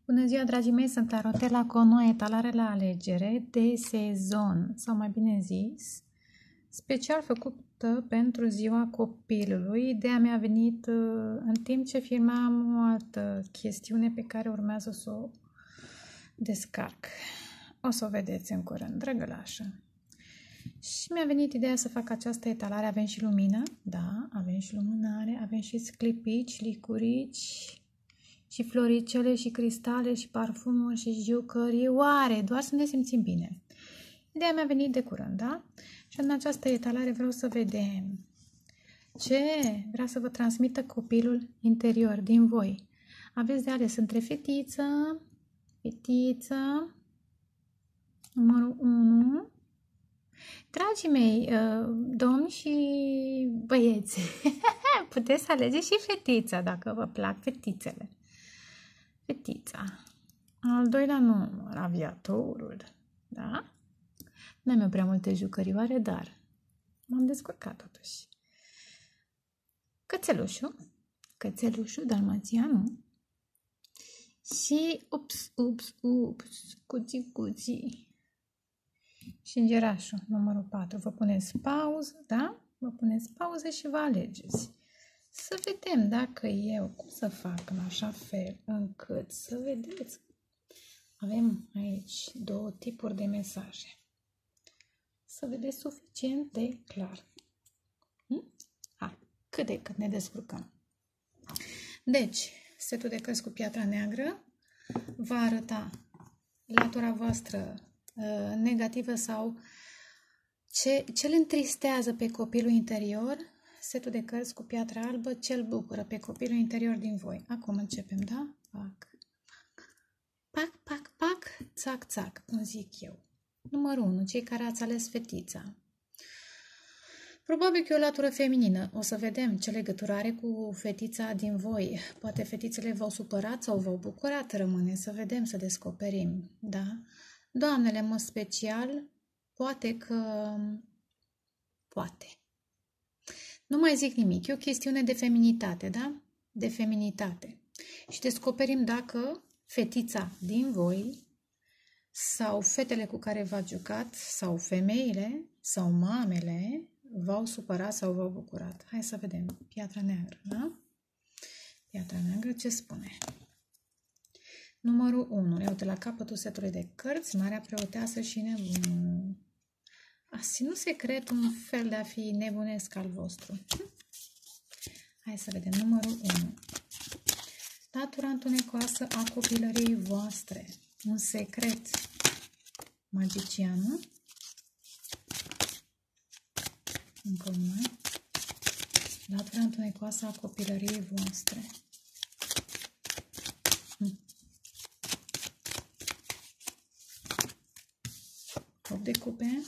Bună ziua, dragii mei, sunt Clarotela cu o nouă etalare la alegere de sezon, sau mai bine zis, special făcută pentru ziua copilului. Ideea mi-a venit în timp ce filmam o altă chestiune pe care urmează să o descarc. O să o vedeți în curând, drăgălașă. Și mi-a venit ideea să fac această etalare. Avem și lumină, da, avem și lumânare, avem și sclipici, licurici, și floricele, și cristale, și parfumuri, și jucărioare, doar să ne simțim bine. Ideea mi-a venit de curând, da? Și în această etalare vreau să vedem ce vrea să vă transmită copilul interior din voi. Aveți de ales între fetiță, numărul 1. Dragii mei, domni și băieți, puteți să alegeți și fetița, dacă vă plac fetițele. Fetița. Al doilea număr, aviatorul. Da? N-am eu prea multe jucărioare, dar m-am descurcat totuși. Cățelușul, dalmațianul. Și cuții. Și îngerașul, numărul 4. Vă puneți pauză, da? Vă puneți pauză și vă alegeți. Să vedem dacă eu, cum să fac în așa fel încât să vedeți. Avem aici două tipuri de mesaje. Să vedeți suficient de clar. Cât de cât ne descurcăm. Deci, setul de cărți cu piatra neagră va arăta latura voastră negativă sau ce îl întristează pe copilul interior. Setul de cărți cu piatra albă, ce-l bucură pe copilul interior din voi. Acum începem, da? Pac, țac, cum zic eu. Numărul 1, cei care ați ales fetița. Probabil că e o latură feminină. O să vedem ce legătură are cu fetița din voi. Poate fetițele v-au supărat sau v-au bucurat. Rămâne să vedem, să descoperim, da? Doamnele, mă special, poate. Nu mai zic nimic. E o chestiune de feminitate, da? De feminitate. Și descoperim dacă fetița din voi sau fetele cu care v-ați jucat sau femeile sau mamele v-au supărat sau v-au bucurat. Hai să vedem. Piatra neagră, da? Piatra neagră, ce spune? Numărul 1. Iau de la capătul setului de cărți, Marea Preoteasă și Nebunul. A ținut secret un fel de a fi nebunesc al vostru. Hai să vedem. Numărul 1. Latura întunecoasă a copilăriei voastre. Un secret. Magicianul. Încă una. Latura întunecoasă a copilăriei voastre. 8 de cupe.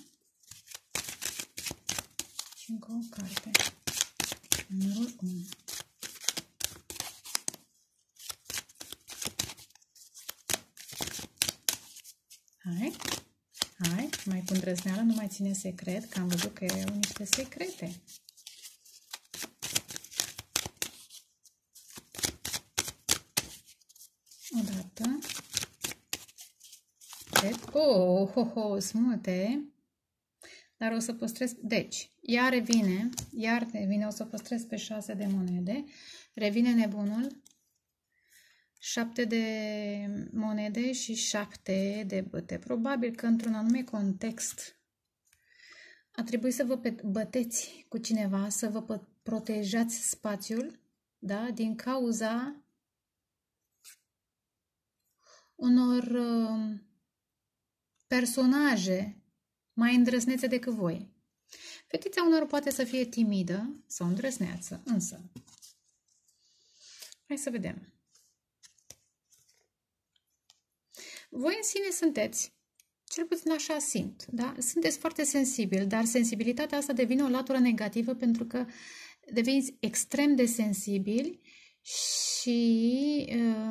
Și încă o carte. Numărul 1. Hai, mai cu îndrăzneală, nu mai ține secret, că am văzut că erau niște secrete. Odată. Smute. Dar o să păstrez, deci, iar revine, o să păstrez pe 6 de monede, revine nebunul, 7 de monede și 7 de bâte. Probabil că într-un anume context a trebuit să vă băteți cu cineva, să vă protejați spațiul, da? Din cauza unor personaje mai îndrăznețe decât voi. Fetița unor poate să fie timidă sau îndrăzneață, însă. Hai să vedem. Voi în sine sunteți, cel puțin așa simt, da? Sunteți foarte sensibili, dar sensibilitatea asta devine o latură negativă pentru că deveniți extrem de sensibili și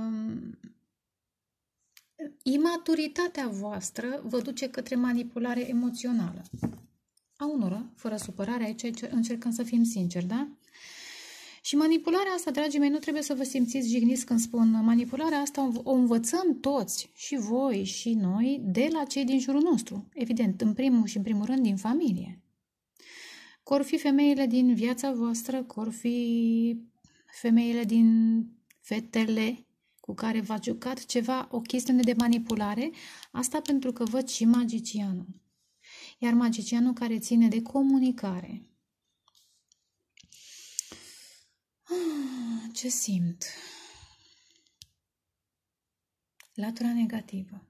imaturitatea voastră vă duce către manipulare emoțională. A unora, fără supărare, aici încercăm să fim sinceri, da? Și manipularea asta, dragii mei, nu trebuie să vă simțiți jigniți când spun manipularea asta o învățăm toți, și voi, și noi, de la cei din jurul nostru. Evident, în primul rând din familie. Cor fi femeile din viața voastră, cor fi femeile din fetele cu care v-ați jucat ceva, o chestiune de manipulare, asta pentru că văd și magicianul. Iar magicianul care ține de comunicare. Ce simt? Latura negativă.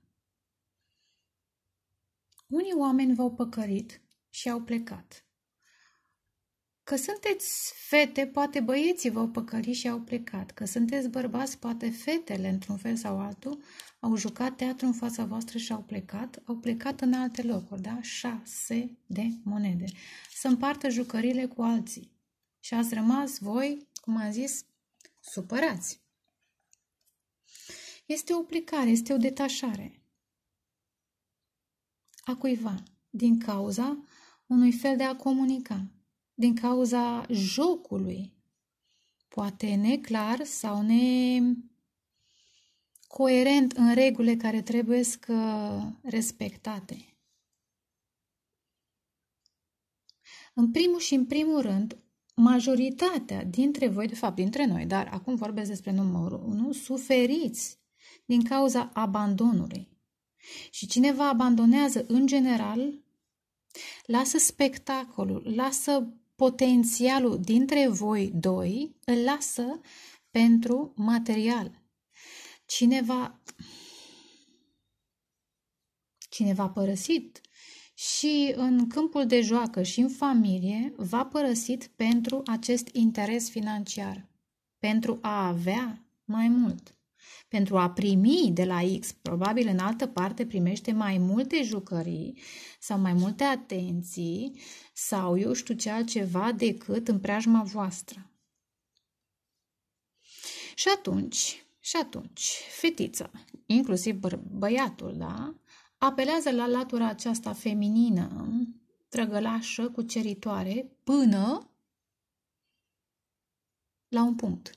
Unii oameni v-au păcălit și au plecat. Că sunteți fete, poate băieții v-au păcălit și au plecat. Că sunteți bărbați, poate fetele, într-un fel sau altul, au jucat teatru în fața voastră și au plecat în alte locuri, da? 6 de monede. Să împartă jucările cu alții. Și ați rămas voi, cum am zis, supărați. Este o plecare, este o detașare a cuiva din cauza unui fel de a comunica, din cauza jocului, poate neclar sau necoerent în regulile care trebuie respectate. În primul și în primul rând, majoritatea dintre voi, de fapt dintre noi, dar acum vorbesc despre numărul 1, suferiți din cauza abandonului. Și cine vă abandonează în general, lasă spectacolul, lasă potențialul dintre voi doi, îl lasă pentru material. Cine v-a părăsit și în câmpul de joacă și în familie, v-a părăsit pentru acest interes financiar, pentru a avea mai mult. Pentru a primi de la X, probabil în altă parte primește mai multe jucării sau mai multe atenții sau eu știu ce altceva decât în preajma voastră. Și atunci, fetița, inclusiv băiatul, da, apelează la latura aceasta feminină, trăgălașă, cuceritoare, până la un punct.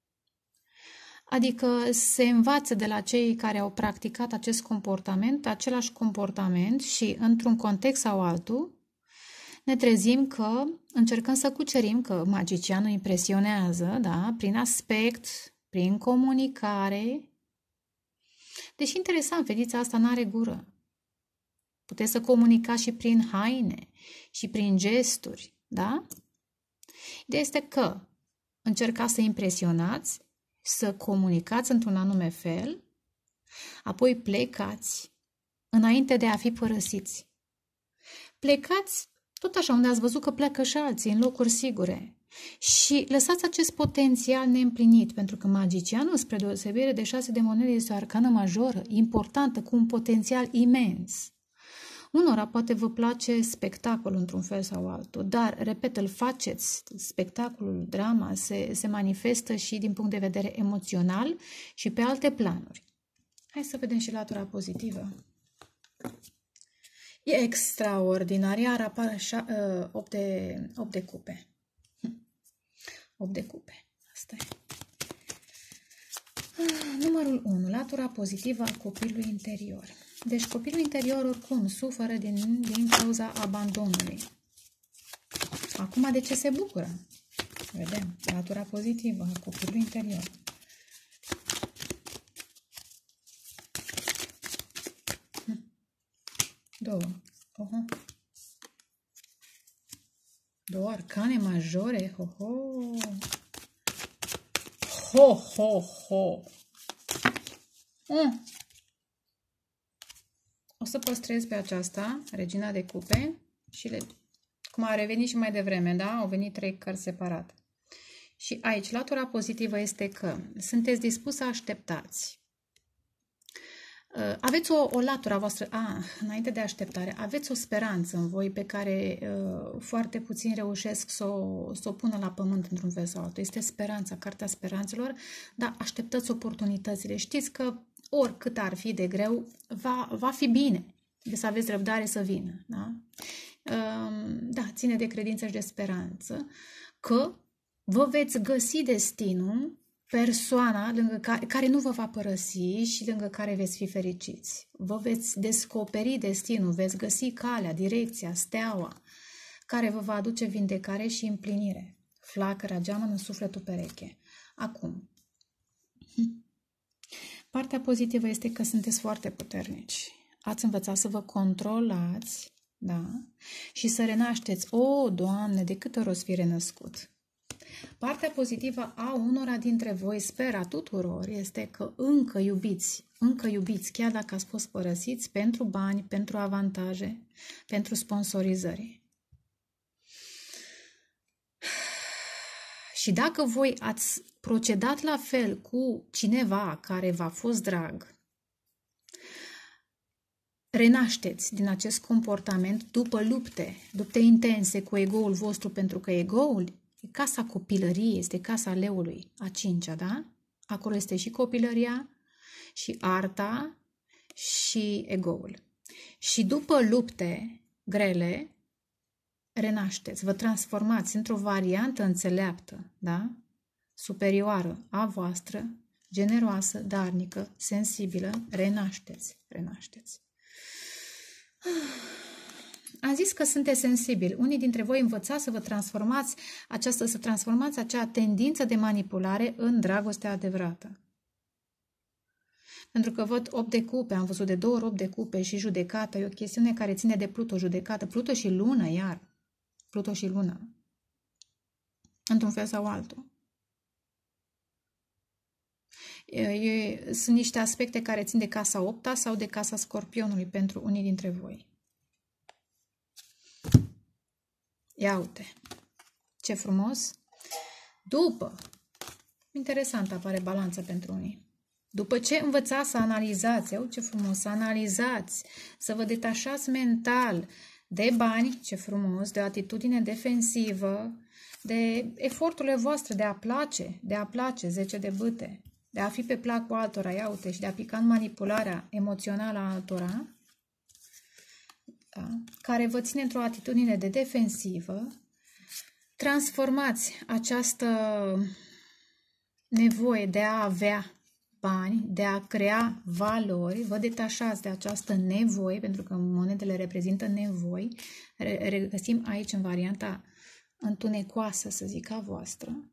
Adică se învață de la cei care au practicat acest comportament, același comportament și într-un context sau altul ne trezim că încercăm să cucerim, că magicianul impresionează, da, prin aspect, prin comunicare. Deși interesant, fetița asta n-are gură. Puteți să comunicați și prin haine și prin gesturi, da? Ideea este că încercați să impresionați, să comunicați într-un anume fel, apoi plecați înainte de a fi părăsiți. Plecați tot așa unde ați văzut că pleacă și alții, în locuri sigure. Și lăsați acest potențial neîmplinit, pentru că magicianul, spre deosebire de 6 de monede, este o arcană majoră, importantă, cu un potențial imens. Unora poate vă place spectacolul într-un fel sau altul, dar, repet, îl faceți, spectacolul, drama, se manifestă și din punct de vedere emoțional și pe alte planuri. Hai să vedem și latura pozitivă. E extraordinar, iar apar așa 8 de cupe. 8 de cupe, asta e. Numărul 1, latura pozitivă a copilului interior. Deci copilul interior oricum suferă din cauza abandonului. Acum de ce se bucură? Vedem, latura pozitivă a copilului interior. Două arcane majore. O să păstrez pe aceasta, Regina de Cupe, și cum a revenit și mai devreme, da? Au venit 3 cărți separat. Și aici, latura pozitivă este că sunteți dispus să așteptați. Aveți o latură a voastră, înainte de așteptare, aveți o speranță în voi pe care foarte puțin reușesc să o pună la pământ într-un fel sau altul. Este speranța, cartea speranțelor, dar așteptați oportunitățile. Știți că oricât ar fi de greu, va fi bine. Deci să aveți răbdare să vină. Da? Da, ține de credință și de speranță că vă veți găsi destinul, persoana lângă care nu vă va părăsi și lângă care veți fi fericiți. Vă veți descoperi destinul, veți găsi calea, direcția, steaua, care vă va aduce vindecare și împlinire. Flacăra geamănă în sufletul pereche. Acum, partea pozitivă este că sunteți foarte puternici. Ați învățat să vă controlați, da? Și să renașteți. O, Doamne, de câte ori o să fi renăscut? Partea pozitivă a unora dintre voi, sper a tuturor, este că încă iubiți, chiar dacă ați fost părăsiți pentru bani, pentru avantaje, pentru sponsorizări. Și dacă voi ați procedat la fel cu cineva care v-a fost drag, renașteți din acest comportament după lupte intense cu ego-ul vostru, pentru că ego-ul e casa copilăriei, este casa leului, a cincea, da? Acolo este și copilăria, și arta, și ego-ul. Și după lupte grele, renașteți, vă transformați într-o variantă înțeleaptă, da? Superioară a voastră, generoasă, darnică, sensibilă, renașteți. Am zis că sunteți sensibili. Unii dintre voi învățați să vă transformați acea tendință de manipulare în dragostea adevărată. Pentru că văd 8 de cupe, am văzut de 2 ori 8 de cupe și judecată, e o chestiune care ține de Pluto, judecată, Pluto și lună, iar. Pluto și lună. Într-un fel sau altul. Sunt niște aspecte care țin de casa 8-a sau de casa Scorpionului pentru unii dintre voi. Ia uite, ce frumos! După, interesant apare balanța pentru unii. După ce învățați să analizați, ce frumos, să analizați, să vă detașați mental de bani, ce frumos, de o atitudine defensivă, de eforturile voastre de a place, 10 de bâte, de a fi pe placul altora, ia uite, și de a pica în manipularea emoțională a altora, da? Care vă ține într-o atitudine de defensivă, transformați această nevoie de a avea bani, de a crea valori, vă detașați de această nevoie, pentru că monedele reprezintă nevoi, regăsim aici în varianta întunecoasă, să zic, a voastră,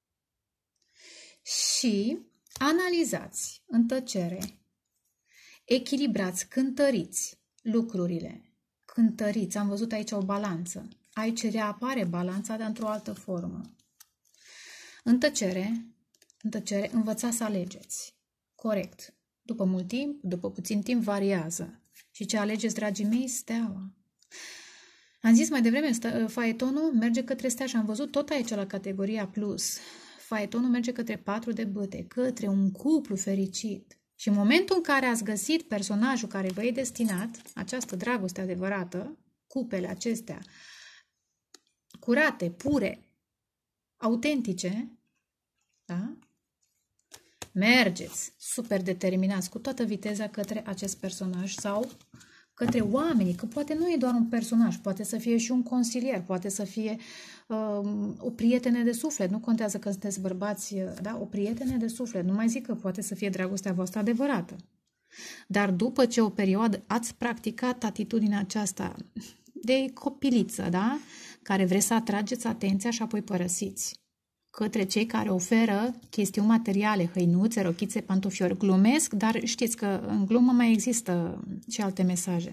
și analizați în tăcere, echilibrați, cântăriți lucrurile, cântăriți, am văzut aici o balanță, aici reapare balanța, dar într-o altă formă. În tăcere, învățați să alegeți. Corect. După mult timp, după puțin timp, variază. Și ce alegeți, dragii mei? Steaua. Am zis mai devreme, faetonul merge către stea și am văzut tot aici la categoria plus. Faetonul merge către 4 de bâte, către un cuplu fericit. Și în momentul în care ați găsit personajul care vă e destinat, această dragoste adevărată, cupele acestea curate, pure, autentice, da? Mergeți super determinați cu toată viteza către acest personaj sau către oamenii, că poate nu e doar un personaj, poate să fie și un consilier, poate să fie o prietenă de suflet, nu contează că sunteți bărbați, da? O prietenă de suflet, nu mai zic că poate să fie dragostea voastră adevărată. Dar după ce o perioadă ați practicat atitudinea aceasta de copiliță, da? Care vreți să atrageți atenția și apoi părăsiți către cei care oferă chestiuni materiale, hăinuțe, rochițe, pantofiori. Glumesc, dar știți că în glumă mai există și alte mesaje.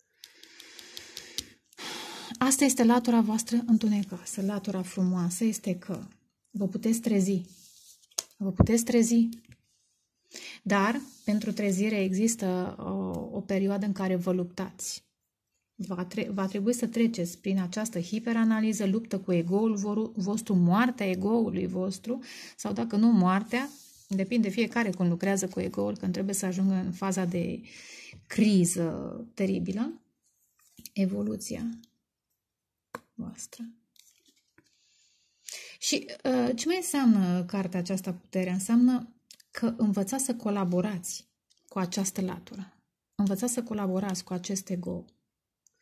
Asta este latura voastră întunecoasă, latura frumoasă este că vă puteți trezi. Vă puteți trezi. Dar pentru trezire există o perioadă în care vă luptați. Va trebui să treceți prin această hiperanaliză, luptă cu ego-ul vostru, moartea ego-ului vostru, sau dacă nu moartea, depinde fiecare cum lucrează cu ego-ul, când trebuie să ajungă în faza de criză teribilă, evoluția voastră. Și ce mai înseamnă cartea aceasta, puterea? Înseamnă că învățați să colaborați cu această latură. Învățați să colaborați cu acest ego.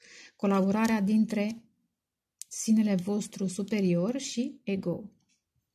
Colaborarea dintre sinele vostru superior și ego.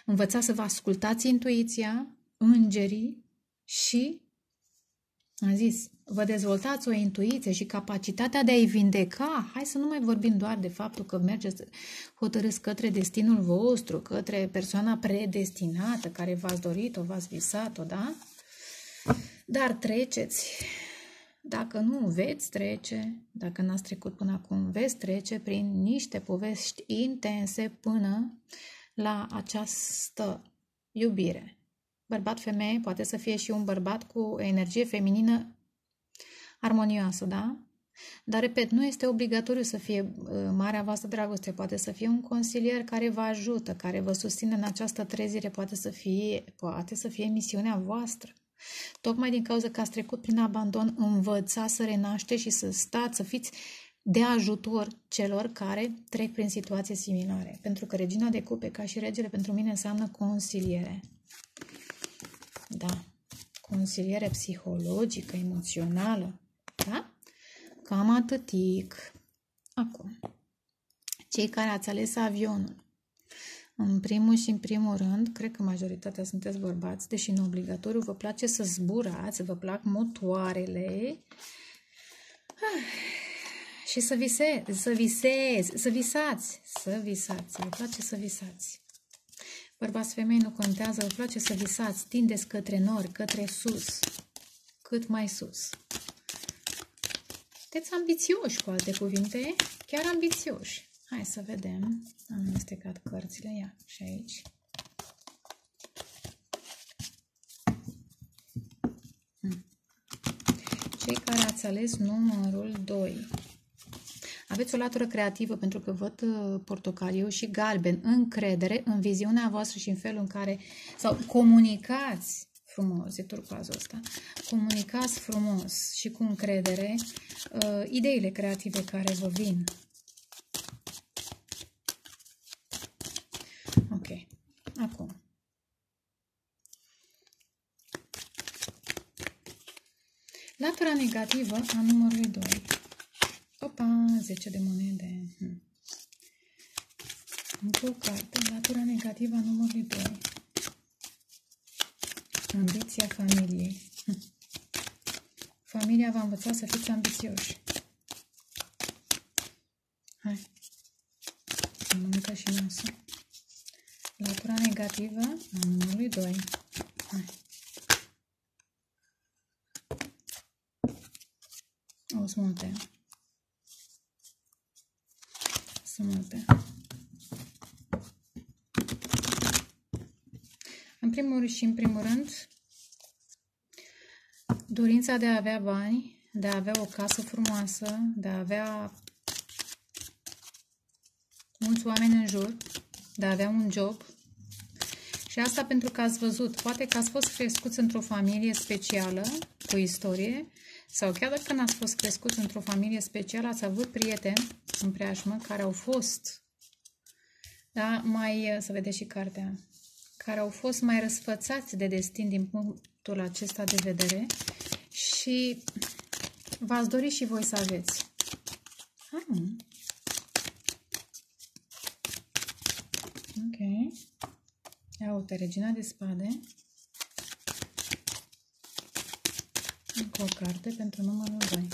Învățați să vă ascultați intuiția, îngerii și, am zis, vă dezvoltați o intuiție și capacitatea de a-i vindeca. Hai să nu mai vorbim doar de faptul că mergeți hotărâți către destinul vostru, către persoana predestinată care v-ați dorit-o, v-ați visat-o, da? Dar treceți. Dacă nu, veți trece, dacă n-ați trecut până acum, veți trece prin niște povești intense până la această iubire. Bărbat-femeie poate să fie și un bărbat cu energie feminină armonioasă, da? Dar, repet, nu este obligatoriu să fie marea voastră dragoste. Poate să fie un consilier care vă ajută, care vă susține în această trezire. Poate să fie misiunea voastră. Tocmai din cauza că ați trecut prin abandon, învățați să renaște și să stați, să fiți de ajutor celor care trec prin situații similare. Pentru că regina de cupe, ca și regele, pentru mine înseamnă consiliere. Da. Consiliere psihologică, emoțională. Da? Cam atâtic. Acum, cei care ați ales avionul, în primul și în primul rând, cred că majoritatea sunteți bărbați, deși nu obligatoriu, vă place să zburați, vă plac motoarele și să visați, vă place să visați. Bărbați, femei, nu contează, vă place să visați, tindeți către nori, către sus, cât mai sus. Sunteți ambițioși, cu alte cuvinte, chiar ambițioși. Hai să vedem. Am amestecat cărțile. Ia, și aici. Cei care ați ales numărul 2. Aveți o latură creativă pentru că văd portocaliu și galben, încredere în viziunea voastră și în felul în care, sau comunicați frumos, e turcoazul ăsta, comunicați frumos și cu încredere ideile creative care vă vin. Ok, acum. Latura negativă a numărului 2. Opa, 10 de monede. Încă o carte. Latura negativă a numărului 2. Ambiția familiei. Familia va învăța să fiți ambițioși. Hai. Să mănâncă și nasul. Latura negativă a numărului 2. Hai. O smulte. Smulte. În primul și în primul rând, dorința de a avea bani, de a avea o casă frumoasă, de a avea mulți oameni în jur, de a avea un job. Și asta pentru că ați văzut, poate că ați fost crescuți într-o familie specială, cu istorie, sau chiar dacă n-ați fost crescuți într-o familie specială, ați avut prieteni în preajmă care au fost, da, să vedeți și cartea, care au fost mai răsfățați de destin din punctul acesta de vedere și v-ați dorit și voi să aveți. Ok. Ia uite, regina de spade. Încă o carte pentru numărul 2.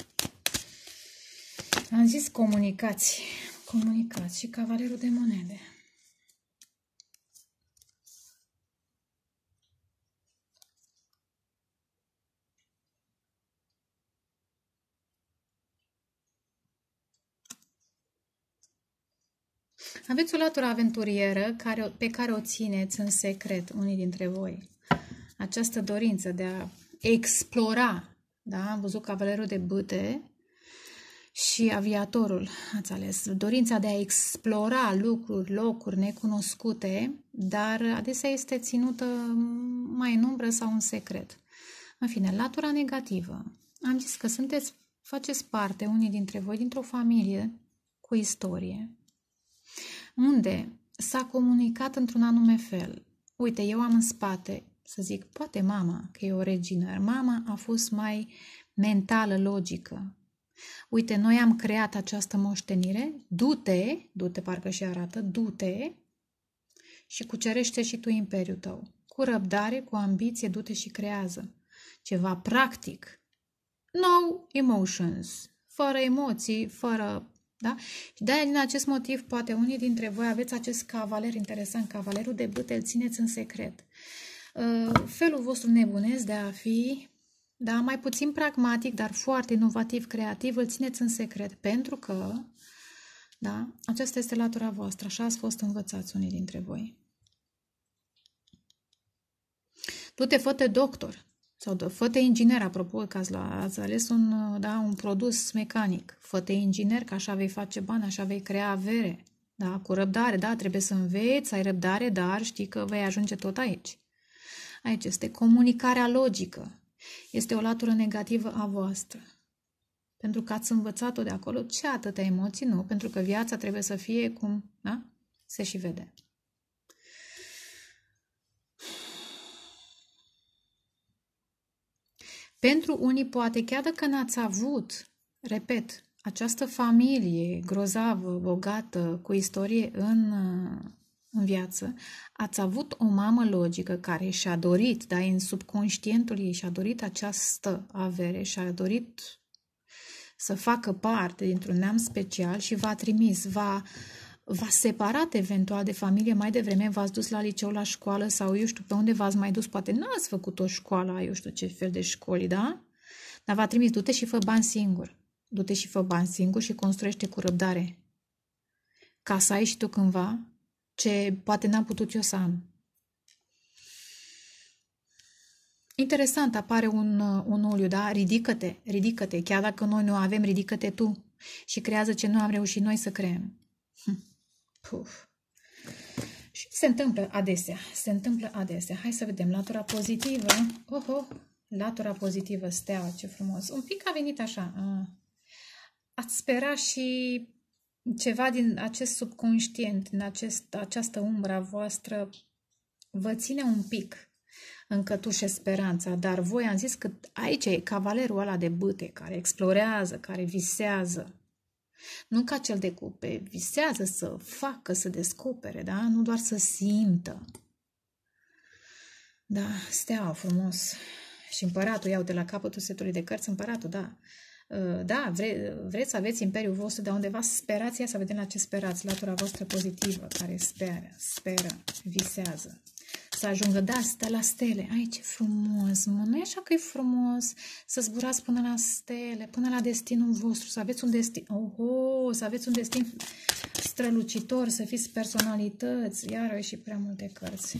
Am zis comunicați. Comunicați și cavalerul de monede. Aveți o latură aventurieră pe care o țineți în secret unii dintre voi. Această dorință de a explora, da? Am văzut cavalerul de bâte și aviatorul, ați ales. Dorința de a explora lucruri, locuri necunoscute, dar adesea este ținută mai în umbră sau în secret. În fine, latura negativă. Am zis că faceți parte, unii dintre voi, dintr-o familie cu istorie, unde s-a comunicat într-un anume fel. Uite, eu am în spate, să zic, poate mama, că e o regină, mama a fost mai mentală, logică. Uite, noi am creat această moștenire, du-te, parcă și arată, du-te și cucerește și tu imperiul tău. Cu răbdare, cu ambiție, du-te și creează. Ceva practic. No emotions. Fără emoții, fără... Da? Și de-aia, din acest motiv, poate unii dintre voi aveți acest cavaler interesant, cavalerul de bâte, îl țineți în secret. Felul vostru nebunesc de a fi, da, mai puțin pragmatic, dar foarte inovativ, creativ, îl țineți în secret, pentru că, da, aceasta este latura voastră, așa ați fost învățați unii dintre voi. Du-te, fă-te doctor sau fă-te inginer, apropo că ați ales un produs mecanic. Fă-te inginer, că așa vei face bani, așa vei crea avere. Da? Cu răbdare, da, trebuie să înveți, să ai răbdare, dar știi că vei ajunge tot aici. Aici este comunicarea logică. Este o latură negativă a voastră. Pentru că ați învățat-o de acolo, ce atâtea emoții? Nu, pentru că viața trebuie să fie cum, da? Se și vede. Pentru unii, poate, chiar dacă n-ați avut, repet, această familie grozavă, bogată, cu istorie în viață, ați avut o mamă logică care și-a dorit, dar în subconștientul ei și-a dorit această avere, și-a dorit să facă parte dintr-un neam special și v-a trimis, v-a separat eventual de familie mai devreme, v-ați dus la liceu, la școală sau eu știu pe unde v-ați mai dus, poate n-ați făcut o școală, eu știu ce fel de școli, da? Dar v-a trimis, du-te și fă bani singur. Du-te și fă bani singur și construiește cu răbdare. Ca să ai și tu cândva ce poate n-am putut eu să am. Interesant, apare un uliu, da? Ridică-te, ridică-te. Chiar dacă noi nu avem, ridică-te tu. Și creează ce nu am reușit noi să creăm. Puf. Și se întâmplă adesea. Hai să vedem, latura pozitivă. Latura pozitivă, steaua, ce frumos. Un pic a venit așa. Ați spera și ceva din acest subconștient, din această umbră a voastră, vă ține un pic în cătușe speranța, dar voi am zis că aici e cavalerul ăla de bâte, care explorează, care visează. Nu ca cel de cupe, visează să facă, să descopere, da? Nu doar să simtă. Da, steaua frumos. Și împăratul, iau de la capătul setului de cărți, împăratul, da. Da, vreți să aveți imperiul vostru, dar undeva sperați, ia să vedem la ce sperați, latura voastră pozitivă, care speră, visează. Să ajungă, da, stă la stele. Ai, ce frumos, mă, nu e așa că e frumos să zburați până la stele, până la destinul vostru, să aveți un destin, să aveți un destin strălucitor, să fiți personalități, iar și prea multe cărți.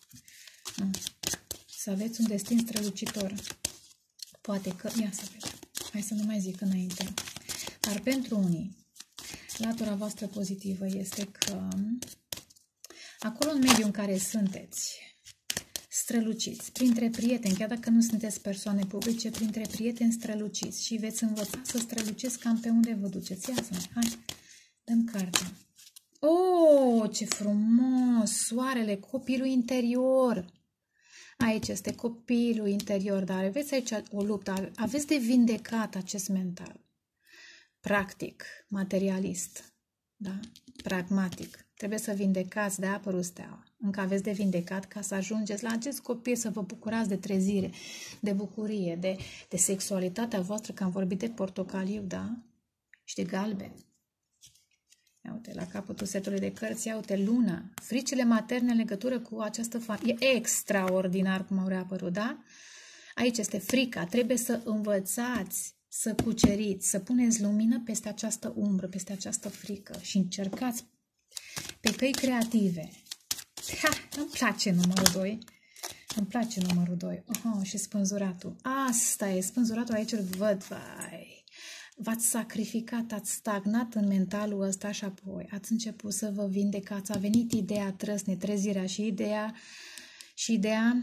Să aveți un destin strălucitor. Poate că, ia să vedem, hai să nu mai zic înainte, dar pentru unii, latura voastră pozitivă este că acolo în mediul în care sunteți, străluciți, printre prieteni, chiar dacă nu sunteți persoane publice, printre prieteni străluciți și veți învăța să străluciți cam pe unde vă duceți. Ia să hai, dăm cartea. Ce frumos! Soarele, copilul interior. Aici este copilul interior, dar aveți aici o luptă, aveți de vindecat acest mental. Practic, materialist, da? Pragmatic. Trebuie să vindecați, de-aia a apărut steaua. Încă aveți de vindecat ca să ajungeți la acest copil, să vă bucurați de trezire, de bucurie, de sexualitatea voastră, că am vorbit de portocaliu, da? Și de galben. Ia uite, la capătul setului de cărți, ia uite, luna. Fricile materne în legătură cu această familie. E extraordinar cum au reapărut, da? Aici este frica. Trebuie să învățați, să cuceriți, să puneți lumină peste această umbră, peste această frică și încercați pe căi creative. Îmi place numărul 2. Îmi place numărul 2. Și spânzuratul. Asta e, spânzuratul aici îl văd, vai. V-ați sacrificat, ați stagnat în mentalul ăsta și apoi ați început să vă vindecați. A venit ideea trăsne, trezirea și ideea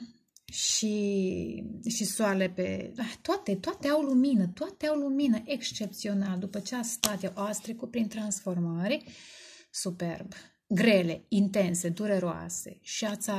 și soarele pe... Toate au lumină excepțional. După ce ați trecut prin transformare, superb, grele, intense, dureroase și ați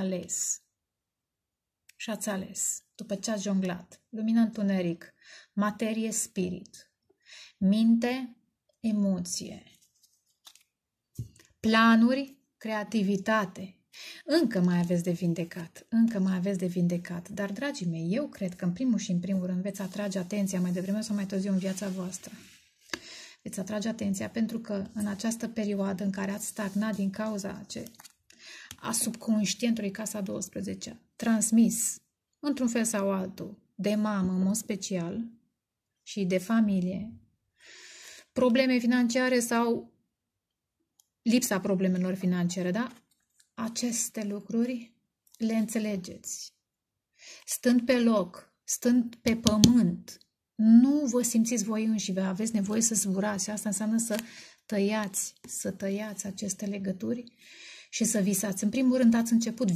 ales. După ce ați jonglat, lumină întuneric, materie, spirit, minte, emoție, planuri, creativitate. Încă mai aveți de vindecat, încă mai aveți de vindecat. Dar, dragii mei, eu cred că în primul și în primul rând veți atrage atenția mai devreme sau mai târziu în viața voastră. Veți atrage atenția pentru că în această perioadă în care ați stagnat din cauza a subconștientului, casa 12, transmis într-un fel sau altul, de mamă în mod special și de familie, probleme financiare sau lipsa problemelor financiare, da? Aceste lucruri le înțelegeți. Stând pe loc, stând pe pământ, nu vă simțiți voi înșivă, aveți nevoie să zburați și asta înseamnă să tăiați aceste legături și să visați. În primul rând ați început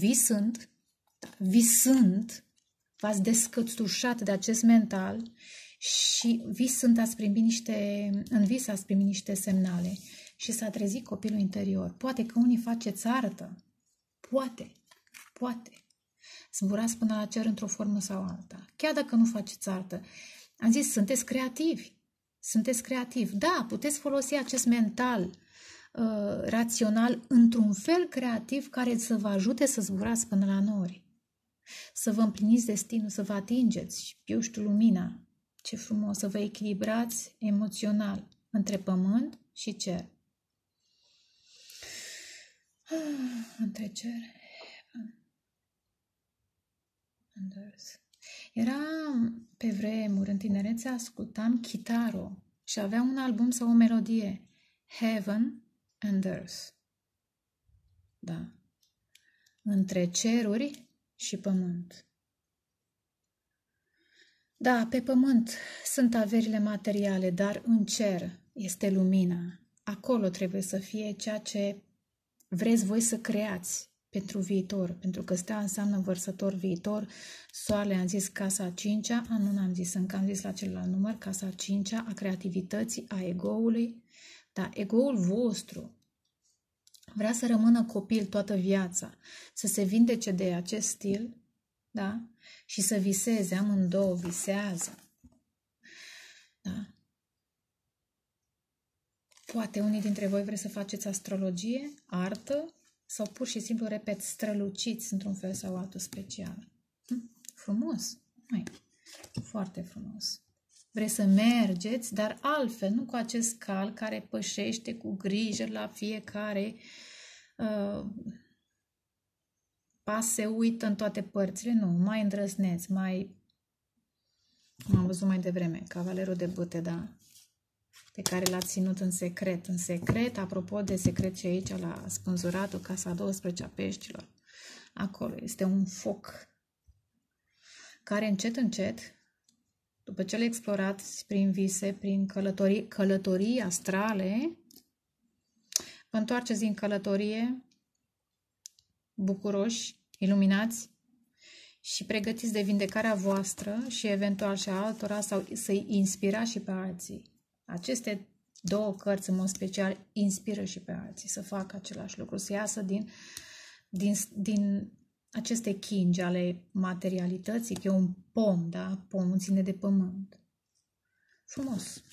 visând, v-ați descătușat de acest mental și în vis ați primit niște semnale și s-a trezit copilul interior. Poate că unii faceți artă, poate. Zburați până la cer într-o formă sau alta. Chiar dacă nu faceți artă, am zis, sunteți creativi. Da, puteți folosi acest mental rațional într-un fel creativ care să vă ajute să zburați până la nori. Să vă împliniți destinul, să vă atingeți, eu știu, lumina. Ce frumos, să vă echilibrați emoțional între pământ și cer. Între cer. Era pe vremuri, în tinerețe, ascultam Kitaro și avea un album sau o melodie, Heaven and Earth. Da. Între ceruri și pământ. Da, pe pământ sunt averile materiale, dar în cer este lumina. Acolo trebuie să fie ceea ce vreți voi să creați pentru viitor, pentru că stea înseamnă vărsător viitor, soarele, am zis casa a 5-a, nu am zis încă, am zis la celălalt număr, casa a 5-a, a creativității, a ego-ului, da, ego-ul vostru vrea să rămână copil toată viața, să se vindece de acest stil, da, și să viseze, amândouă visează, da. Poate unii dintre voi vreți să faceți astrologie, artă, sau pur și simplu, repet, străluciți într-un fel sau altul special. Frumos. Foarte frumos. Vreți să mergeți, dar altfel, nu cu acest cal care pășește cu grijă la fiecare pas, se uită în toate părțile. Nu, mai îndrăzneți, am văzut mai devreme, cavalerul de bâte, da? Pe care l-ați ținut în secret. În secret, apropo de secret și aici la spânzuratul, casa 12 a peștilor. Acolo este un foc care încet, după ce le explorați prin vise, prin călătorii astrale, vă întoarceți din călătorie bucuroși, iluminați și pregătiți de vindecarea voastră și eventual și a altora sau să-i inspirați și pe alții. Aceste două cărți, în mod special, inspiră și pe alții să facă același lucru, să iasă din aceste chingi ale materialității, că e un pom, da? Pomul ține de pământ. Frumos.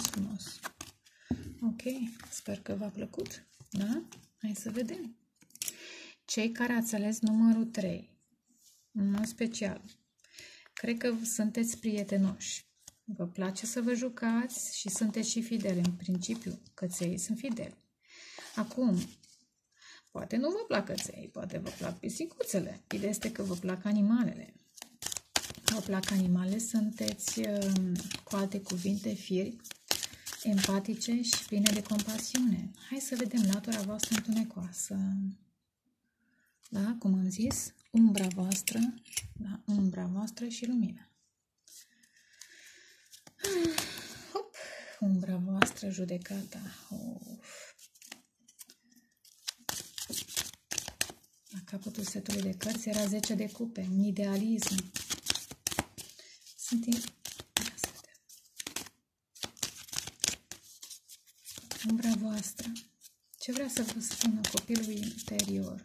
Ok, sper că v-a plăcut, da? Hai să vedem. Cei care ați ales numărul 3, în mod special, cred că sunteți prietenoși. Vă place să vă jucați și sunteți și fideli. În principiu, căței sunt fideli. Acum, poate nu vă plac căței, poate vă plac pisicuțele. Ideea este că vă plac animalele. Vă plac animalele, sunteți, cu alte cuvinte, firi, empatice și pline de compasiune. Hai să vedem latura voastră întunecoasă. Da, cum am zis, umbra voastră, da, umbra voastră și lumina. Hop, umbra voastră, judecata. La capătul setului de cărți era 10 de cupe, un idealism. Umbra voastră. Ce vrea să vă spună copilul interior?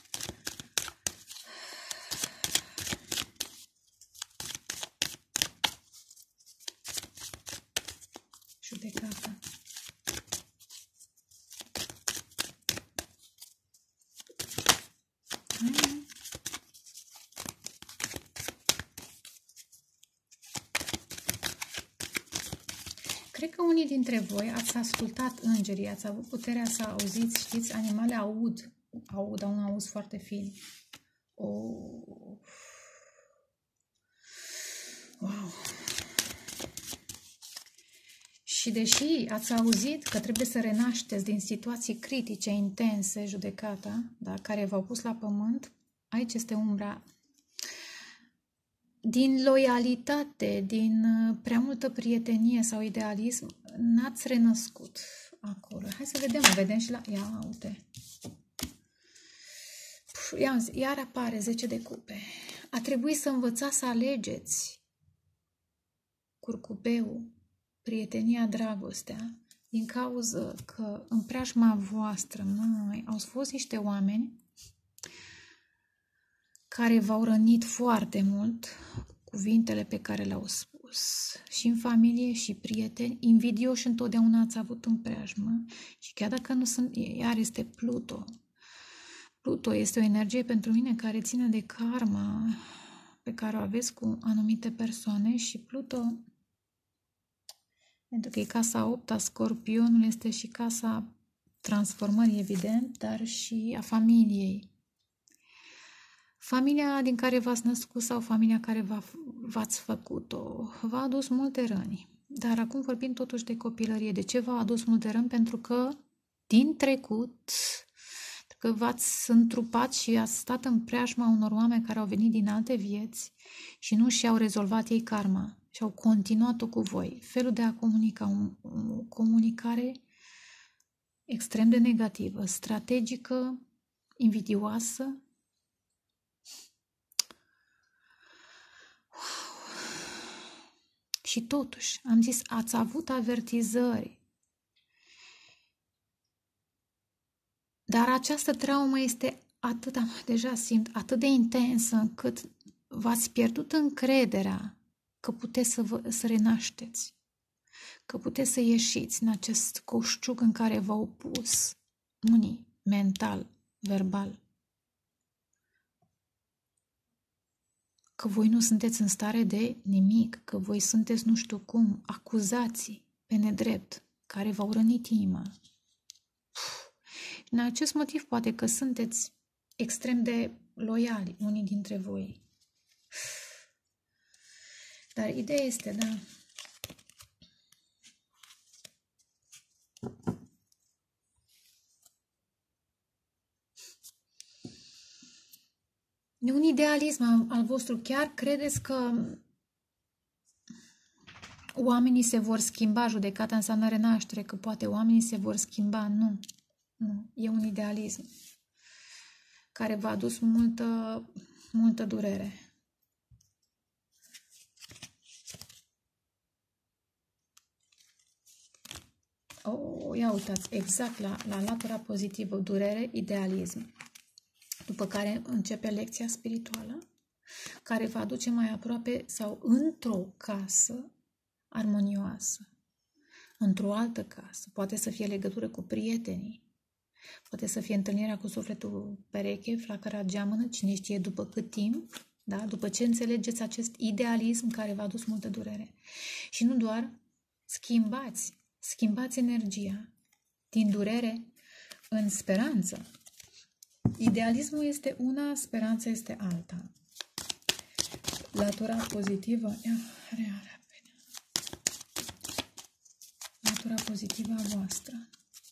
Judecata. Cred că unii dintre voi ați ascultat îngerii, ați avut puterea să auziți, știți, animale aud, au un auz foarte fin. Oh. Wow! Și deși ați auzit că trebuie să renașteți din situații critice, intense, judecata, da, care v-au pus la pământ, aici este umbra. Din loialitate, din prea multă prietenie sau idealism, n-ați renăscut acolo. Hai să vedem și la... Ia, uite. Iar apare 10 de cupe. A trebuit să învățați să alegeți curcubeul, prietenia, dragostea, din cauza că în preajma voastră, au fost niște oameni care v-au rănit foarte mult cuvintele pe care le-au spus. Și în familie și prieteni, invidioși întotdeauna ați avut în preajmă. Și chiar dacă nu sunt, iar este Pluto. Pluto este o energie pentru mine care ține de karma pe care o aveți cu anumite persoane și Pluto, pentru că e casa 8 a Scorpionul, este și casa transformării, evident, dar și a familiei. Familia din care v-ați născut sau familia care v-ați făcut-o v-a adus multe răni. Dar acum vorbim totuși de copilărie. De ce v-a adus multe răni? Pentru că din trecut, că v-ați întrupat și ați stat în preajma unor oameni care au venit din alte vieți și nu și-au rezolvat ei karma și au continuat-o cu voi. Felul de a comunica, o comunicare extrem de negativă, strategică, invidioasă. Și totuși, am zis, ați avut avertizări. Dar această traumă este deja simt, atât de intensă încât v-ați pierdut încrederea că puteți să renașteți, că puteți să ieșiți în acest coșciuc în care v-au pus unii, mental, verbal. Că voi nu sunteți în stare de nimic, că voi sunteți nu știu cum, acuzații pe nedrept, care v-au rănit inima. În acest motiv poate că sunteți extrem de loiali, unii dintre voi. Dar ideea este, da, de un idealism al vostru. Chiar credeți că oamenii se vor schimba? Judecata înseamnă renaștere, că poate oamenii se vor schimba. Nu. E un idealism care v-a adus multă durere. Ia uitați, exact la latura pozitivă, durere, idealism. După care începe lecția spirituală, care va aduce mai aproape sau într-o casă armonioasă, într-o altă casă. Poate să fie legătură cu prietenii, poate să fie întâlnirea cu sufletul pereche, flacăra geamănă, cine știe după cât timp, da? După ce înțelegeți acest idealism care v-a adus multă durere. Și nu doar, schimbați energia din durere în speranță. Idealismul este una, speranța este alta. Latura pozitivă, latura pozitivă a voastră.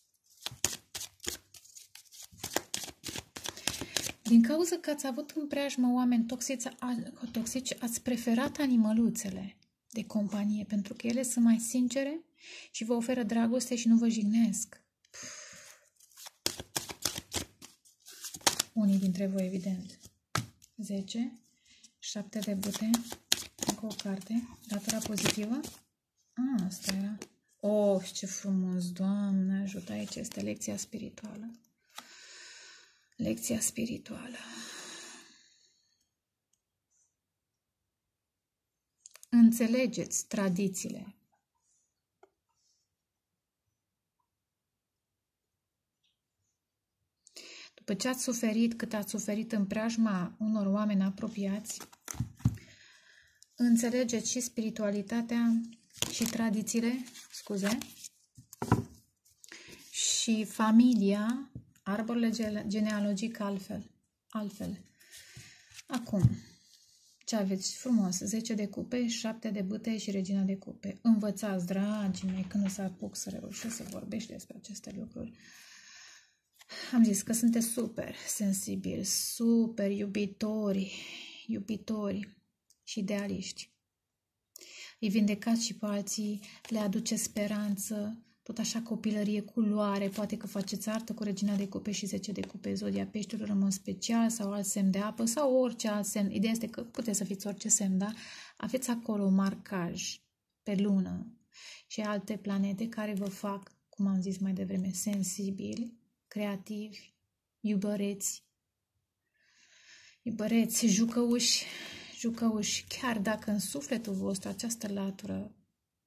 Din cauza că ați avut în preajmă oameni toxici, ați preferat animăluțele de companie, pentru că ele sunt mai sincere și vă oferă dragoste și nu vă jignesc. Unii dintre voi, evident. 10, 7 de bute, încă o carte, latura pozitivă. Asta era. Ce frumos, Doamne ajută, aici este lecția spirituală. Lecția spirituală. Înțelegeți tradițiile. După ce ați suferit cât ați suferit în preajma unor oameni apropiați, înțelegeți și spiritualitatea și tradițiile, scuze, și familia, arborele genealogic altfel. Acum, ce aveți frumos? 10 de cupe, 7 de bâte și regina de cupe. Învățați, dragii mei, când o să apuc să reușesc să vorbești despre aceste lucruri. Am zis că sunteți super sensibili, super iubitori și idealiști. Îi vindecați și pe alții, le aduce speranță, tot așa copilărie, culoare, poate că faceți artă cu regina de cupe și 10 de cupe, zodia peștilor în mod special sau alt semn de apă sau orice alt semn. Ideea este că puteți să fiți orice semn, da? Aveți acolo marcaj pe lună și alte planete care vă fac, cum am zis mai devreme, sensibili, creativi, iubăreți, jucăuși, chiar dacă în sufletul vostru această latură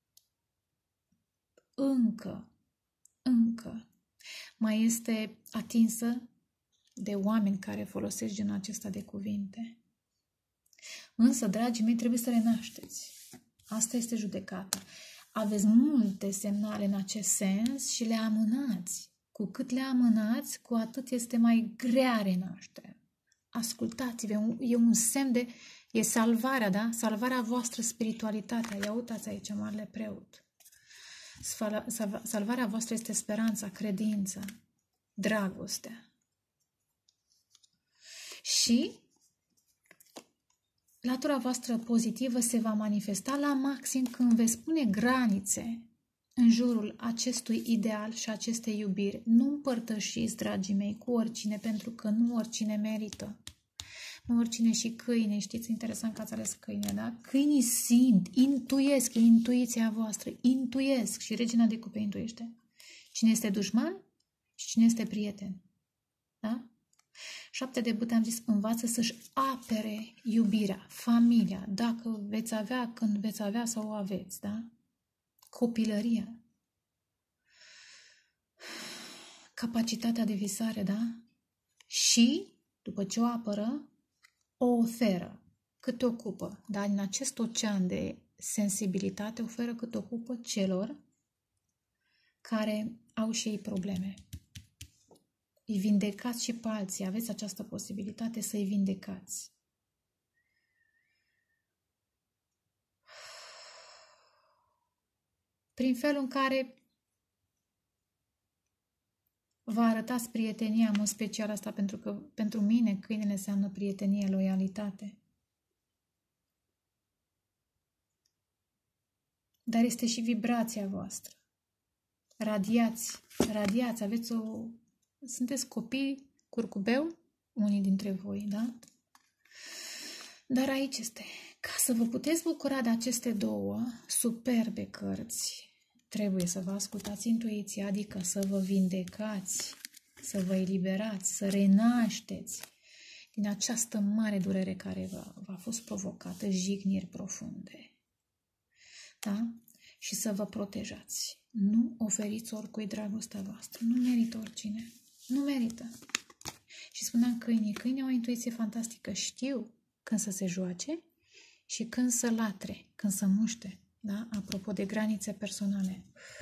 încă mai este atinsă de oameni care folosesc genul acesta de cuvinte. Însă, dragii mei, trebuie să renașteți. Asta este judecata. Aveți multe semnale în acest sens și le amânați. Cu cât le amânați, cu atât este mai grea renașterea. Ascultați-vă, e un semn de... E salvarea, da? Salvarea voastră, spiritualitatea. Ia uitați aici, Marele Preot. Salvarea voastră este speranța, credința, dragostea. Și latura voastră pozitivă se va manifesta la maxim când veți pune granițe în jurul acestui ideal și acestei iubiri. Nu împărtășiți, dragii mei, cu oricine, pentru că nu oricine merită. Nu oricine și câine, știți, interesant că ați ales câine, da? Câinii simt, intuiesc, e intuiția voastră, intuiesc și regina de cupe intuiește. Cine este dușman și cine este prieten, da? 7 de bâte, am zis, învață să-și apere iubirea, familia, dacă veți avea, când veți avea sau o aveți, da? Copilăria, capacitatea de visare, da? Și, după ce o apără, o oferă cât ocupă, dar în acest ocean de sensibilitate oferă cât ocupă celor care au și ei probleme. Îi vindecați și pe alții, aveți această posibilitate să îi vindecați. Prin felul în care vă arătați prietenia, în mod special asta, pentru că pentru mine câinele înseamnă prietenie, loialitate. Dar este și vibrația voastră. Radiați, aveți sunteți copii curcubeu, unii dintre voi, da? Dar aici este, ca să vă puteți bucura de aceste două superbe cărți, trebuie să vă ascultați intuiția, adică să vă vindecați, să vă eliberați, să renașteți din această mare durere care v-a fost provocată, jigniri profunde. Da? Și să vă protejați. Nu oferiți oricui dragostea voastră. Nu merită oricine. Nu merită. Și spuneam câinii au o intuiție fantastică. Știu când să se joace și când să latre, când să muște. Da? Apropo de granițe personale.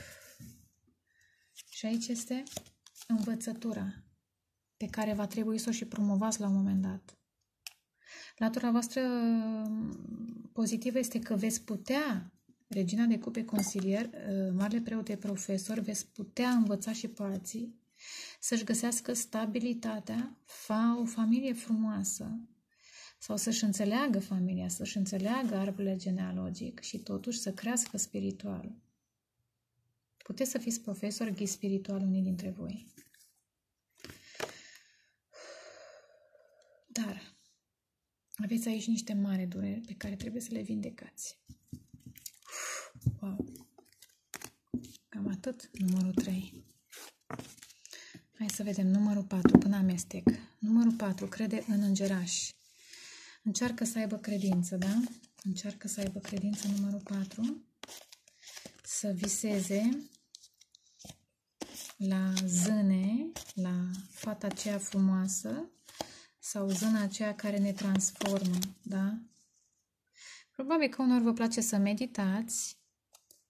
Și aici este învățătura pe care va trebui să o și promovați la un moment dat. Latura voastră pozitivă este că veți putea, regina de cupe consilier, marele preot de profesor, veți putea învăța și pe alții să-și găsească stabilitatea, o familie frumoasă, sau să-și înțeleagă familia, să-și înțeleagă arborele genealogic și totuși să crească spiritual. Puteți să fiți profesori, ghid spiritual, unii dintre voi. Dar aveți aici niște mari dureri pe care trebuie să le vindecați. Wow! Cam atât, numărul 3. Hai să vedem numărul 4, până amestec. Numărul 4, crede în îngerași. Încearcă să aibă credință, da? Încearcă să aibă credință, numărul 4. Să viseze la zâne, la fata aceea frumoasă sau zâna aceea care ne transformă, da? Probabil că unor vă place să meditați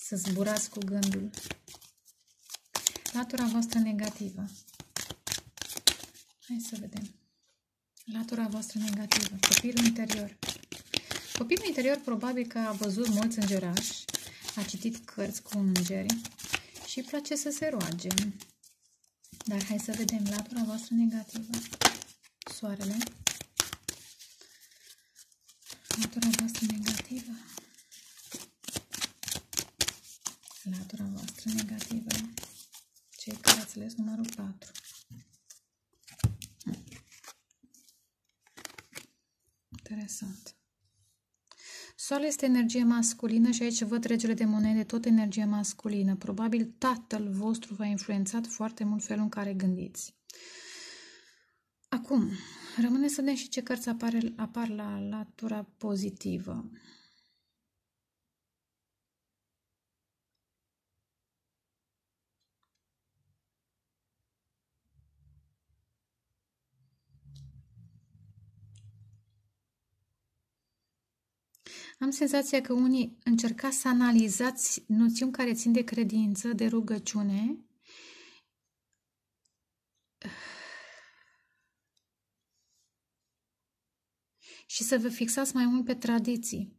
să zburați cu gândul. Latura voastră negativă. Hai să vedem. Latura voastră negativă. Copilul interior. Copilul interior probabil că a văzut mulți îngerași, a citit cărți cu îngeri și îi place să se roage. Dar hai să vedem latura voastră negativă. Soarele. Latura voastră negativă. Latura voastră negativă. Cei care ați ales numărul 4. Interesant. Soarele este energie masculină și aici văd regele de monede, tot energie masculină. Probabil tatăl vostru v-a influențat foarte mult felul în care gândiți. Acum, rămâne să vedem și ce cărți apar la latura pozitivă. Am senzația că unii încercați să analizați noțiuni care țin de credință, de rugăciune. Și să vă fixați mai mult pe tradiții.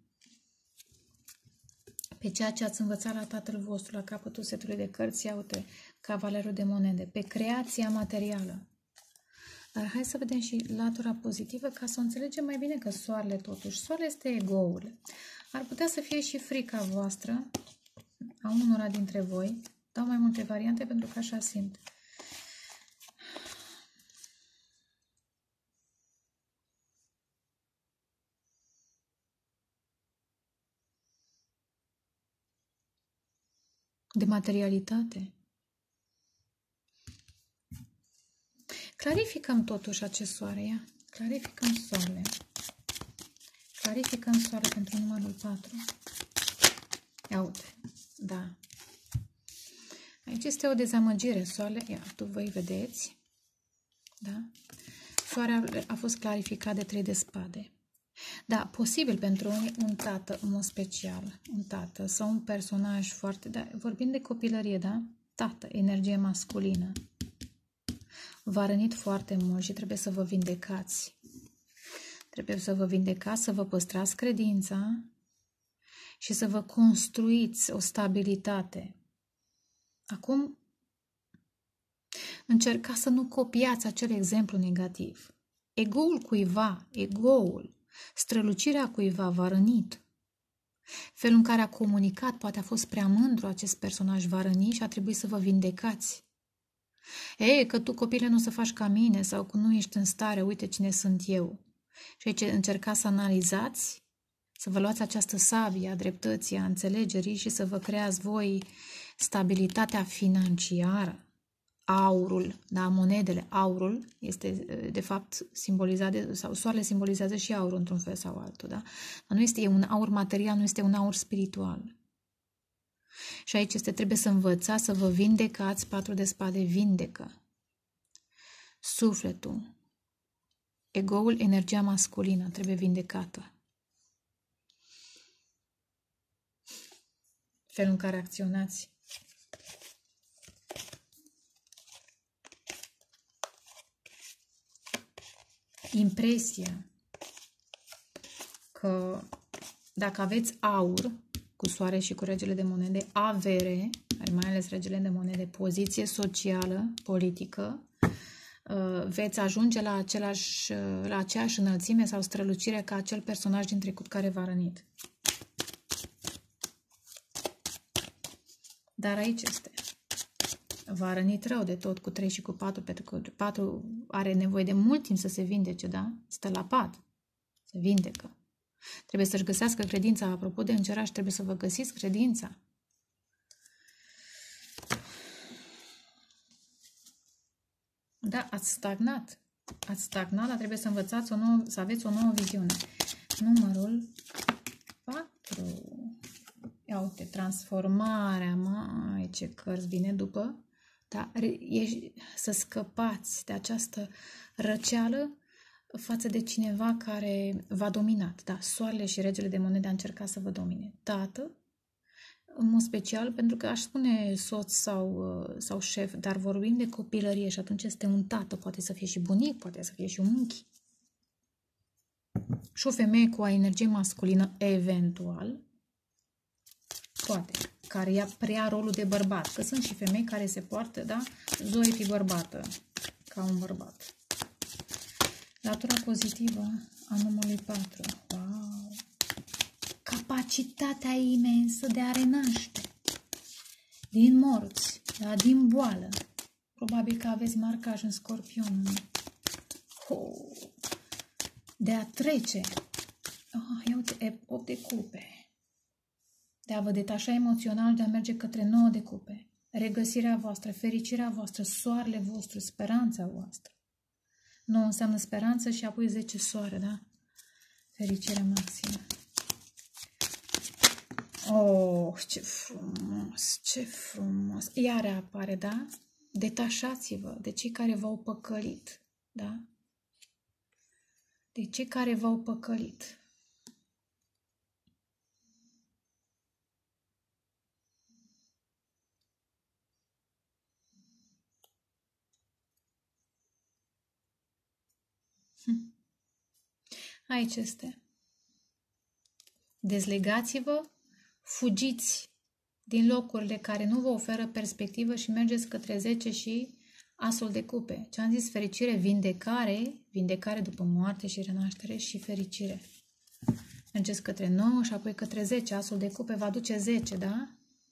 Pe ceea ce ați învățat la tatăl vostru, la capătul setului de cărți, ia uite, Cavalerul de monede, pe creația materială. Dar hai să vedem și latura pozitivă ca să o înțelegem mai bine că soarele totuși. Soarele este ego-ul. Ar putea să fie și frica voastră, a unora dintre voi. Dau mai multe variante pentru că așa simt. De materialitate. Clarificăm totuși acest soare, ia. Clarificăm soarele. Clarificăm soarele pentru numărul 4. Ia uite, da. Aici este o dezamăgire, soarele, ia, tu voi vedeți, da? Soarea a fost clarificat de 3 de spade. Da, posibil pentru un tată, în mod special, un tată sau un personaj foarte, da, vorbim de copilărie, da? Tată, energie masculină. V-a rănit foarte mult și trebuie să vă vindecați. Trebuie să vă vindecați, să vă păstrați credința și să vă construiți o stabilitate. Acum, încercați să nu copiați acel exemplu negativ. Ego-ul cuiva, ego-ul, strălucirea cuiva v-a rănit. Felul în care a comunicat, poate a fost prea mândru acest personaj, v-a rănit și a trebuit să vă vindecați. Ei, că tu, copile, nu o să faci ca mine sau că nu ești în stare, uite cine sunt eu. Și aici încercați să analizați, să vă luați această sabie a dreptății, a înțelegerii și să vă creați voi stabilitatea financiară. Aurul, da, monedele, aurul este de fapt simbolizat, sau soarele simbolizează și aurul într-un fel sau altul, da? Dar nu este un aur material, nu este un aur spiritual. Și aici trebuie să învățați să vă vindecați, 4 de spade vindecă. Sufletul, ego-ul, energia masculină trebuie vindecată. Felul în care acționați. Impresia că dacă aveți aur cu soare și cu regele de monede, avere, mai ales regele de monede, poziție socială, politică, veți ajunge la aceeași înălțime sau strălucire ca acel personaj din trecut care v-a rănit. Dar aici este. V-a rănit rău de tot cu 3 și cu 4, pentru că 4 are nevoie de mult timp să se vindece, da? Stă la pat. Se vindecă. Trebuie să-și găsească credința. Apropo de îngerași, trebuie să vă găsiți credința. Da, ați stagnat. Ați stagnat, dar trebuie să învățați să aveți o nouă viziune. Numărul 4. Ia uite, transformarea, mai ce cărți vine după. Da? Să scăpați de această răceală față de cineva care v-a dominat. Da? Soarele și regele de monede a încercat să vă domine. Tată, în mod special, pentru că aș spune soț sau șef, dar vorbim de copilărie și atunci este un tată, poate să fie și bunic, poate să fie și un unchi. Și o femeie cu o energie masculină, eventual, poate, care ia prea rolul de bărbat, că sunt și femei care se poartă, da? Zoe fi bărbată, ca un bărbat. Latura pozitivă a numărului 4. Wow! Capacitatea imensă de a renaște din morți, da? Din boală. Probabil că aveți marcaj în Scorpion. De a trece. Ia uite, 8 de cupe. De a vă detașa emoțional, de a merge către 9 de cupe. Regăsirea voastră, fericirea voastră, soarele vostru, speranța voastră. 9 înseamnă speranță și apoi 10 soare, da? Fericirea maximă. Oh, ce frumos, ce frumos. Iar apare, da? Detașați-vă de cei care v-au păcălit, da? De cei care v-au păcălit. Aici este. Dezlegați-vă, fugiți din locurile care nu vă oferă perspectivă și mergeți către 10 și asul de cupe. Ce am zis? Fericire, vindecare, vindecare după moarte și renaștere și fericire. Mergeți către 9 și apoi către 10. Asul de cupe va duce 10, da?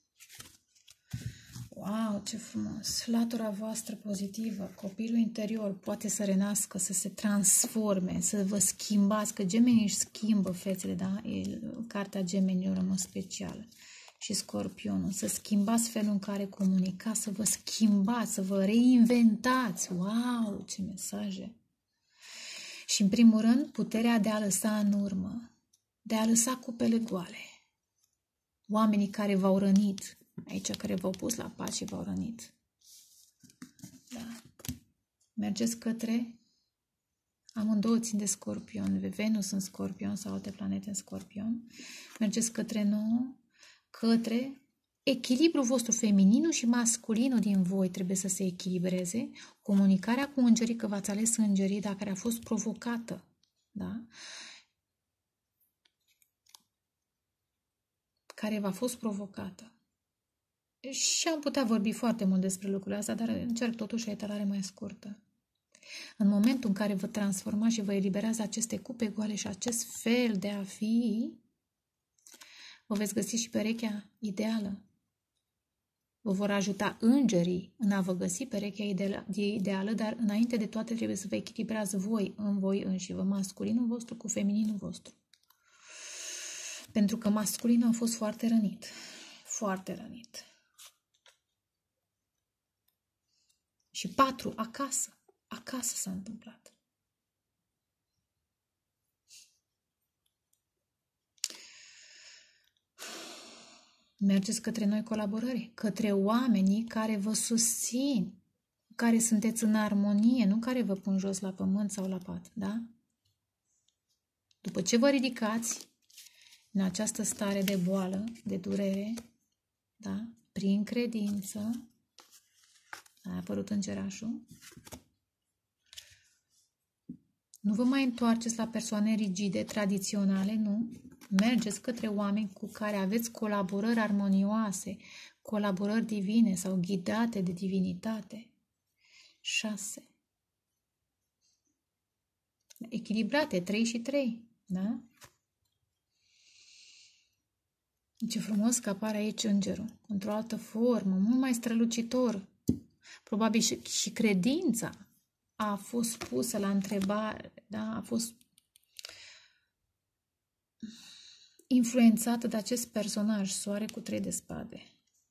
Wow, ce frumos! Latura voastră pozitivă, copilul interior poate să renască, să se transforme, să vă schimbați, că gemenii își schimbă fețele, da? E cartea gemenilor în mod special. Și Scorpionul, să schimbați felul în care comunicați, să vă schimbați, să vă reinventați. Wow, ce mesaje! Și în primul rând, puterea de a lăsa în urmă, de a lăsa cupele goale. Oamenii care v-au rănit, aici care v-au pus la pat și v-au rănit. Da. Mergeți către, amândouă țin de Scorpion, Venus în Scorpion sau alte planete în Scorpion. Mergeți către 9, către echilibrul vostru femininul și masculinul din voi trebuie să se echilibreze. Comunicarea cu îngerii, că v-ați ales îngerii, dar care a fost provocată. Da? Care v-a fost provocată. Și am putea vorbi foarte mult despre lucrurile astea, dar încerc totuși o etalare mai scurtă. În momentul în care vă transformați și vă eliberați aceste cupe goale și acest fel de a fi, vă veți găsi și perechea ideală. Vă vor ajuta îngerii în a vă găsi perechea ideală, dar înainte de toate trebuie să vă echilibrați voi în voi înșivă, masculinul vostru cu femininul vostru. Pentru că masculinul a fost foarte rănit. Foarte rănit. Și 4, acasă. Acasă s-a întâmplat. Mergeți către noi colaborări, către oamenii care vă susțin, care sunteți în armonie, nu care vă pun jos la pământ sau la pat, da? După ce vă ridicați în această stare de boală, de durere, da? Prin credință, a apărut îngerașul, nu vă mai întoarceți la persoane rigide, tradiționale, nu. Mergeți către oameni cu care aveți colaborări armonioase, colaborări divine sau ghidate de divinitate. 6. Echilibrate, 3 și 3, da? Ce frumos că apare aici îngerul, într-o altă formă, mult mai strălucitor. Probabil și credința a fost pusă la întrebare, da? A fost influențată de acest personaj, soare cu 3 de spade.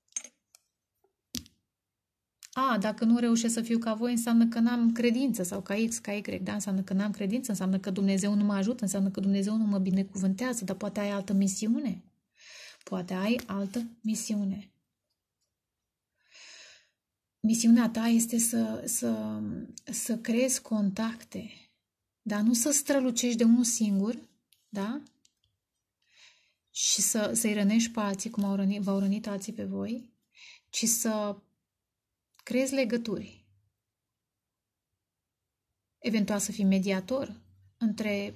Dacă nu reușesc să fiu ca voi, înseamnă că n-am credință, sau ca X, ca Y, da? Înseamnă că n-am credință, înseamnă că Dumnezeu nu mă ajută, înseamnă că Dumnezeu nu mă binecuvântează, dar poate ai altă misiune. Poate ai altă misiune. Misiunea ta este să creezi contacte, dar nu să strălucești de unul singur, da? și să-i rănești pe alții cum v-au rănit alții pe voi, ci să creezi legături. Eventual să fii mediator între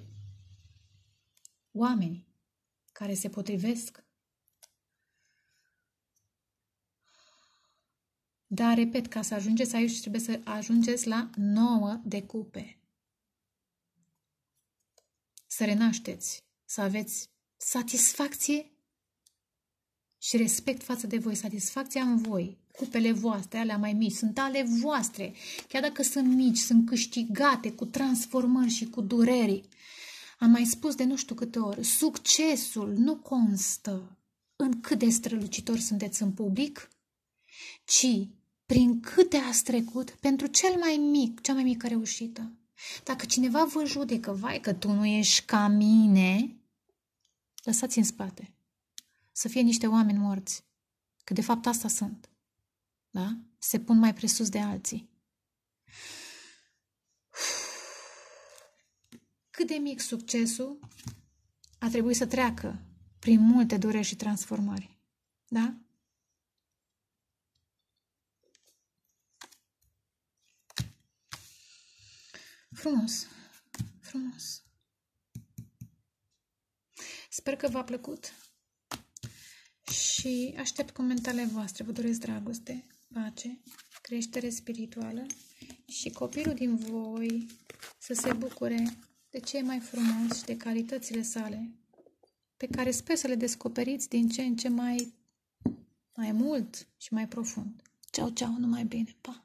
oameni care se potrivesc. Dar, repet, ca să ajungeți aici, trebuie să ajungeți la 9 de cupe. Să renașteți, să aveți satisfacție și respect față de voi, satisfacția în voi. Cupele voastre, alea mai mici, sunt ale voastre. Chiar dacă sunt mici, sunt câștigate cu transformări și cu dureri. Am mai spus de nu știu câte ori, succesul nu constă în cât de strălucitori sunteți în public, ci prin câte ați trecut pentru cea mai mică reușită. Dacă cineva vă judecă, vai că tu nu ești ca mine, lăsați în spate. Să fie niște oameni morți. Că de fapt asta sunt. Da? Se pun mai presus de alții. Cât de mic succesul a trebuit să treacă prin multe dureri și transformări. Da? Frumos. Frumos. Sper că v-a plăcut și aștept comentariile voastre. Vă doresc dragoste, pace, creștere spirituală și copilul din voi să se bucure de ce e mai frumos și de calitățile sale, pe care sper să le descoperiți din ce în ce mai mult și mai profund. Ceau, ceau, numai bine, pa!